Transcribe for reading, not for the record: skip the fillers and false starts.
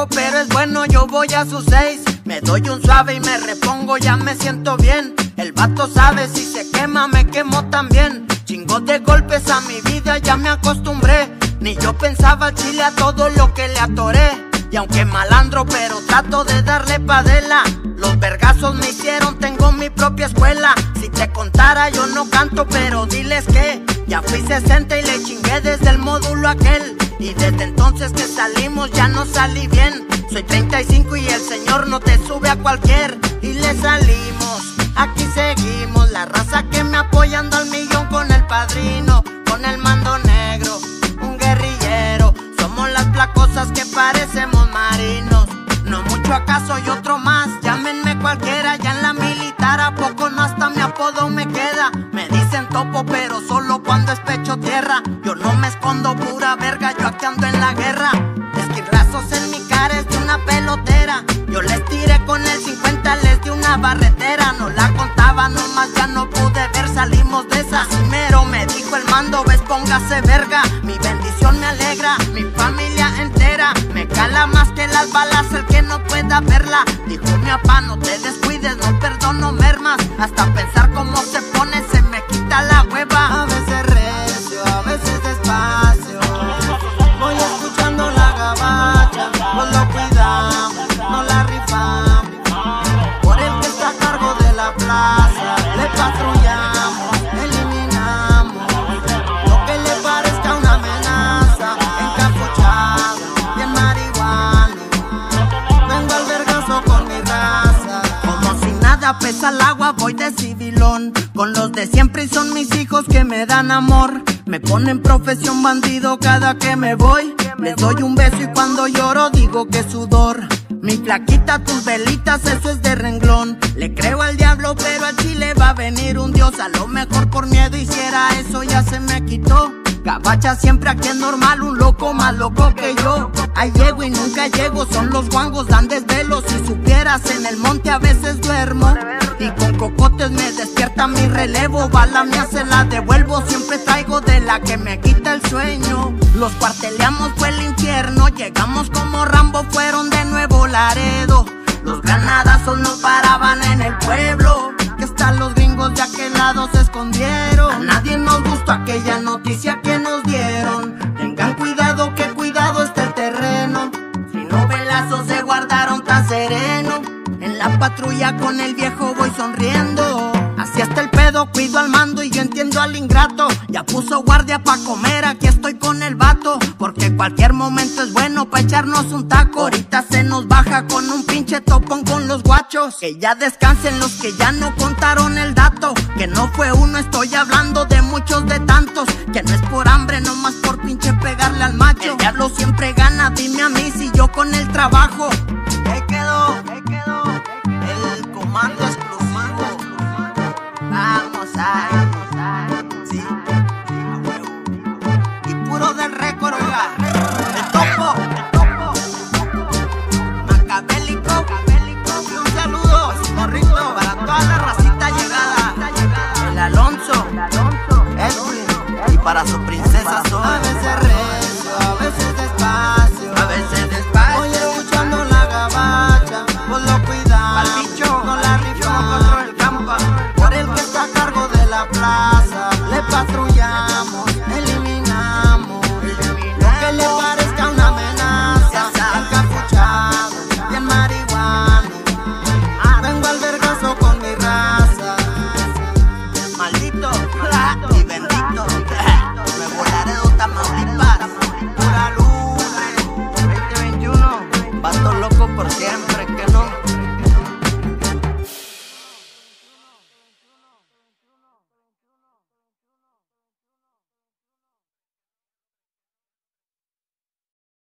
poco, pero es bueno, yo voy a sus 6. Me doy un suave y me repongo, ya me siento bien. El vato sabe, si se quema, me quemo también. Chingos de golpes a mi vida, ya me acostumbré. Ni yo pensaba al chile a todo lo que le atoré. Y aunque malandro, pero trato de darle padela. Los vergazos me hicieron, tengo mi propia escuela. Si te contara, yo no canto, pero diles que ya fui 60 y le chingué desde el módulo aquel. Y desde entonces que salimos ya no salí bien. Soy 35 y el señor no te sube a cualquier. Y le salimos, aquí seguimos. La raza que me apoya ando al millón con el padrino, con el mando negro, un guerrillero. Somos las placosas que parecemos marinos. No mucho acaso y otro más, llámenme cualquiera. Ya en la militar a poco no hasta mi apodo me queda. Me dicen topo pero solo cuando es pecho tierra. Yo no me escondo, pura verga, yo aquí ando en la guerra. Esquirrazos en mi cara es de una pelotera. Yo les tiré con el 50, les di una barretera. No la contaba nomás, ya no pude ver, salimos de esa. Así mero me dijo el mando, ves, póngase verga. Mi bendición me alegra, mi familia entera. Me cala más que las balas el que no pueda verla. Dijo mi papá, no te descuides, no perdono mermas. Hasta pensar cómo se pone se me quita la hueva. A veces recio, a veces despacio. Voy escuchando la gabacha, pues lo cuidamos, no la rifamos. Por el que está a cargo de la plaza, le patrullamos, eliminamos lo que le parezca una amenaza. Encapuchado, bien marihuano, vengo al vergazo con mi raza. Como si nada pesa el agua, voy de civilón con los de siempre y son mis hijos que me dan amor. Me ponen profesión bandido cada que me voy. Les doy un beso y cuando lloro digo que sudor. Mi flaquita, tus velitas, eso es de renglón. Le creo al diablo, pero al chile va a venir un dios. A lo mejor por miedo hiciera eso, ya se me quitó. Gabacha siempre aquí es normal, un loco más loco que yo. Ahí llego y nunca llego, son los guangos, dan desvelos. Si supieras, en el monte a veces duermo y con cocotes me despierta mi relevo. Bala mía se la devuelvo, siempre traigo de la que me quita el sueño. Los cuarteleamos, fue el infierno, llegamos como Rambo, fueron de Nuevo Laredo. Los granadazos no paraban en el pueblo, que hasta los gringos de aquel lado se escondieron. A nadie nos gustó aquella noticia que nos dieron. Tengan cuidado, que cuidado está el terreno. Si novelazos se guardaron tan sereno. En la patrulla con el viejo voy sonriendo. Así hasta el pedo, cuido al mando y yo entiendo al ingrato. Ya puso guardia pa' comer, aquí estoy con el vato. Porque cualquier momento es bueno pa' echarnos un taco. Ahorita se nos baja con un pinche topón con los guachos. Que ya descansen los que ya no contaron el dato. Que no fue uno, estoy hablando de muchos, de tantos. Que no es por hambre, nomás por pinche pegarle al macho. El diablo siempre gana, dime a mí si yo con el trabajo. Ahí quedó el comando exclusivo. Vamos a sí, y puro del récord, oiga. El topo, macabélico. Y un saludo, morrito, para toda la racita llegada. El Alonso, Edwin, y para su